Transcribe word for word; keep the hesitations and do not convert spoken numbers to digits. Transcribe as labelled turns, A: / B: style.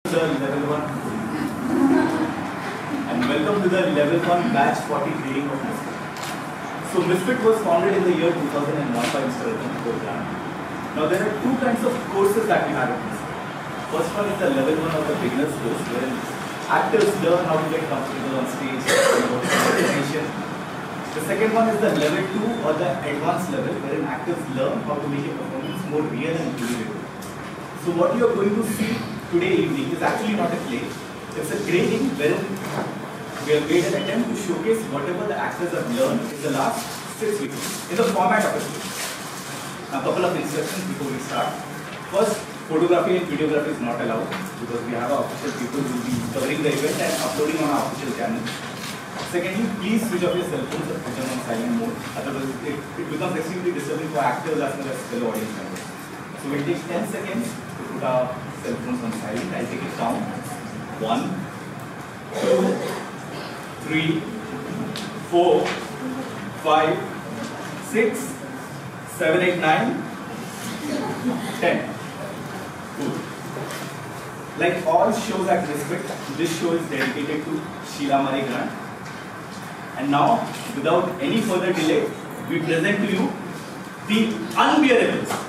A: The level one and welcome to the level one batch forty training of Misfit. So Misfit was founded in the year two thousand one by Mister Ratan Kogan. Now there are two kinds of courses that we have at Misfit. First one is the level one of the beginners course, wherein actors learn how to get comfortable on stage, about presentation. The second one is the level two or the advanced level, wherein actors learn how to make a performance more real and believable. So what you are going to see today evening is actually not a play. It's a training wherein we have made an attempt to showcase whatever the actors have learned in the last six weeks in the format of a play. Now, a couple of instructions before we start. First, photography and videography is not allowed because we have our official people who will be covering the event and uploading on our official channel. Secondly, please switch off your cell phones or put them on silent mode. Otherwise, it, it becomes extremely disturbing for actors as well as fellow audience members. So we'll take ten seconds to put our cell phones on silent. I'll take it down. One, two, three, four, five, six, seven, eight, nine, ten. Good. Like all shows at Misfit, this show is dedicated to Sheila Marie Grant. And now, without any further delay, we present to you the Unbearables.